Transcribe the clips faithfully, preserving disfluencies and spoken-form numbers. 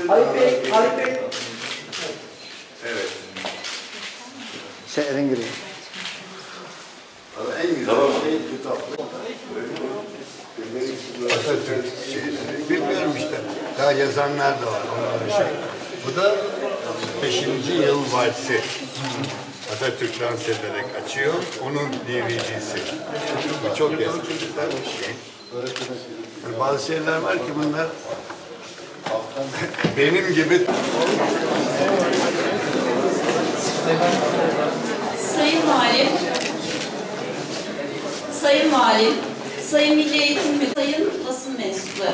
Halit Bey, Halit Bey. Evet. Şey Eren giriyor. En güzel tamam. Şey kitaplı. Atatürk. Bilmiyorum işte. Daha yazanlar da var. Onların şey. Bu da beşinci yıl valsi. Atatürk dans ederek açıyor. Onun D V D'si. Bu çok eski bir şey. Yani bazı şeyler var ki bunlar benim gibi. Sayın Valim, Sayın Valim, Sayın Milli Eğitim Müdürü, Sayın basın mensupları.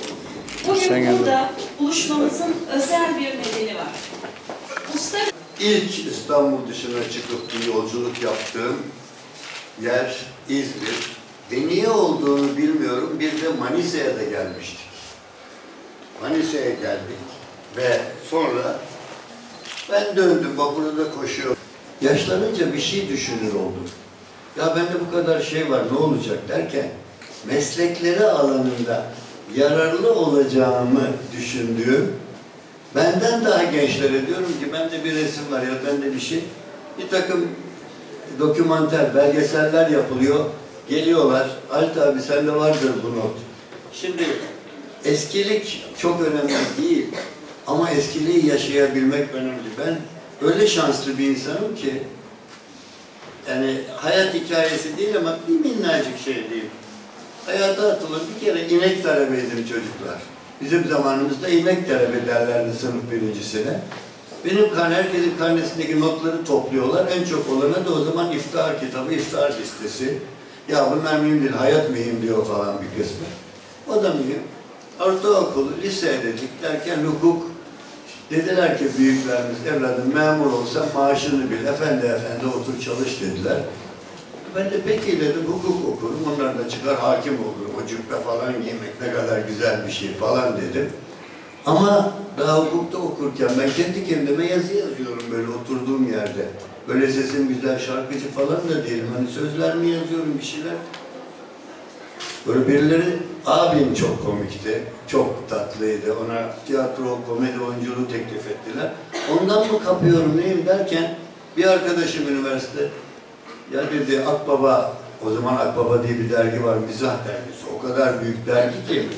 Bugün burada buluşmamızın özel bir nedeni var. Usta... İlk İstanbul dışına çıkıp bir yolculuk yaptığım yer İzmir. Ve niye olduğunu bilmiyorum. Bir de Manisa'ya da gelmiştik. Manisa'ya geldik ve sonra ben döndüm, vapurda da koşuyorum. Yaşlanınca bir şey düşünür oldum. Ya bende bu kadar şey var, ne olacak derken meslekleri alanında yararlı olacağımı düşündüğüm, benden daha gençlere diyorum ki bende bir resim var ya bende bir şey, bir takım dokümanter, belgeseller yapılıyor, geliyorlar, Halit abi sende vardır bu not. Şimdi eskilik çok önemli değil ama eskiliği yaşayabilmek önemli. Ben öyle şanslı bir insanım ki, yani hayat hikayesi değil ama bir minnacık şey değil. Hayata atılır, bir kere inek talebeydim çocuklar. Bizim zamanımızda inek talebe derlerdi sınıf birincisine. Benim karne, herkesin karnesindeki notları topluyorlar. En çok olana da o zaman iftihar kitabı, iftihar listesi. Ya bunlar mühim değil, hayat mühim diyor falan bir kısmı. O da mühim. Ortaokulu, lise dedik derken hukuk. Dediler ki büyüklerimiz, evladım memur olsa maaşını bil, efendi efendi otur çalış dediler. Ben de peki dedim, hukuk okurum, onlar da çıkar hakim olurum, o cübbe falan giymek ne kadar güzel bir şey falan dedim. Ama daha hukukta okurken ben kendi kendime yazı yazıyorum böyle oturduğum yerde. Böyle sesim güzel, şarkıcı falan da değilim, hani sözler mi yazıyorum bir şeyler. Böyle birileri, abim çok komikti, çok tatlıydı, ona tiyatro, komedi oyunculuğu teklif ettiler. Ondan mı kapıyorum neyim derken bir arkadaşım üniversite, ya dedi Akbaba, o zaman Akbaba diye bir dergi var, mizah dergisi, o kadar büyük dergi ki.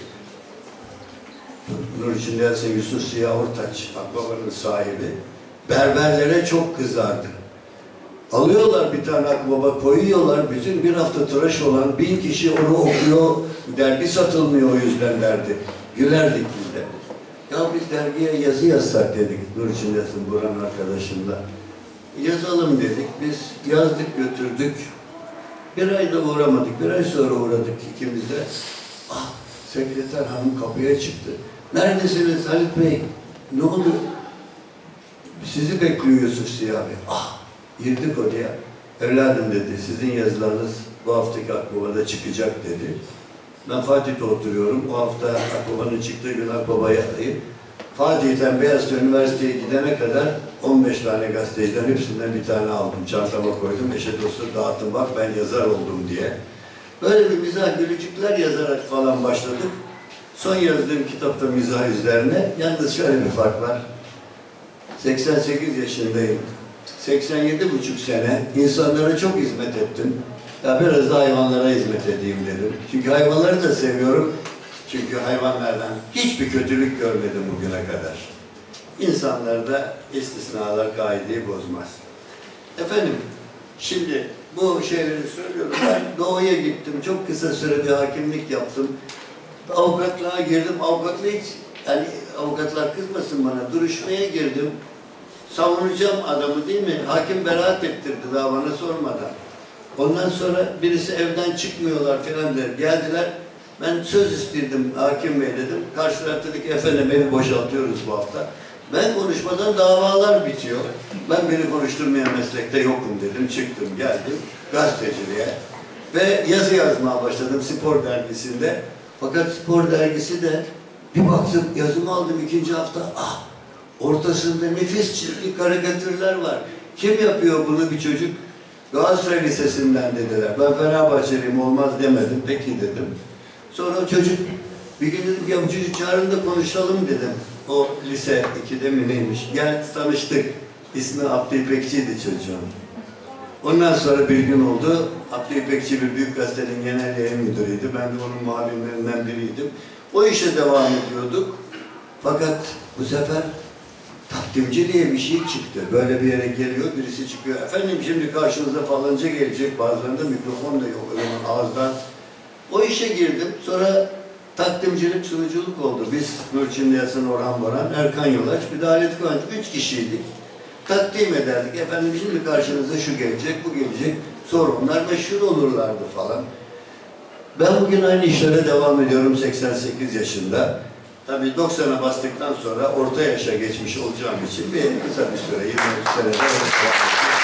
Bunun içinde yazsa Yusuf Ziya Ortaç, Akbaba'nın sahibi, berberlere çok kızardı. Alıyorlar bir tane Akbaba, koyuyorlar, bütün bir hafta tıraş olan bin kişi onu okuyor, dergi satılmıyor o yüzden derdi. Gülerdik biz de. Ya biz dergiye yazı yazsak dedik, Nurçin Yasın Burhan arkadaşımla. Yazalım dedik, biz yazdık götürdük. Bir ayda uğramadık, bir ay sonra uğradık ikimiz de. Ah, sekreter hanım kapıya çıktı. Neredesiniz Halit Bey? Ne oldu? Sizi bekliyor Yusuf Ziya Bey. Ah! Girdik oraya. Evladım dedi, sizin yazılarınız bu haftaki Akbaba'da çıkacak dedi. Ben Fatih'te oturuyorum. O hafta Akbaba'nın çıktığı gün Akbaba'yı arayıp Fatih'ten Beyazıt Üniversitesi'ye gidene kadar on beş tane gazeteciden hepsinden bir tane aldım. Çantama koydum. Eşe dostu dağıttım. Bak ben yazar oldum diye. Böyle bir mizah gülücükler yazarak falan başladık. Son yazdığım kitapta mizah üzerine. Yalnız şöyle bir fark var. seksen sekiz yaşındayım. seksen yedi buçuk sene insanlara çok hizmet ettim. Ya biraz da hayvanlara hizmet edeyim dedim. Çünkü hayvanları da seviyorum. Çünkü hayvanlardan hiçbir kötülük görmedim bugüne kadar. İnsanlarda istisnalar kaideyi bozmaz. Efendim, şimdi bu şeyleri söylüyorum. Ben Doğu'ya gittim. Çok kısa sürede hakimlik yaptım. Avukatlığa girdim. Avukatlığa hiç, yani avukatlar kızmasın bana. Duruşmaya girdim. Savunacağım adamı değil mi? Hakim beraat ettirdi daha bana sormadan. Ondan sonra birisi evden çıkmıyorlar falan der. Geldiler. Ben söz istedim hakim bey dedim. Karşı taraf dedi ki efendim evi boşaltıyoruz bu hafta. Ben konuşmadan davalar bitiyor. Ben beni konuşturmayan meslekte yokum dedim. Çıktım geldim gazeteciliğe. Ve yazı yazmaya başladım spor dergisinde. Fakat spor dergisi de bir baktım yazımı aldım ikinci hafta. Ah! Ortasında nefis çizgi karikatürler var. Kim yapıyor bunu bir çocuk? Galatasaray Lisesi'nden dediler. Ben Fenerbahçeliyim olmaz demedim. Peki dedim. Sonra o çocuk bir gün dedim ya bu çocuk çağırın da konuşalım dedim. O lise ikide mi neymiş? Gel tanıştık. İsmi Abdü İpekçi'ydi çocuğun. Ondan sonra bir gün oldu. Abdü İpekçi bir büyük gazetenin genel yayın müdürüydü. Ben de onun muhabirlerinden biriydim. O işe devam ediyorduk. Fakat bu sefer takdimci diye bir şey çıktı. Böyle bir yere geliyor, birisi çıkıyor. Efendim şimdi karşınıza falanca gelecek. Bazılarında mikrofon da yok. O zaman ağızdan. O işe girdim. Sonra takdimcilik, sunuculuk oldu. Biz Nurçin Yasin, Orhan Boran, Erkan Yolaç, bir de Halit Kıvanç. Üç kişiydik. Takdim ederdik. Efendim şimdi karşınıza şu gelecek, bu gelecek. Sonra onlar meşhur olurlardı falan. Ben bugün aynı işlere devam ediyorum seksen sekiz yaşında. Tabii doksana bastıktan sonra orta yaşa geçmiş olacağım için bir kısa bir süre, yirmi üç senede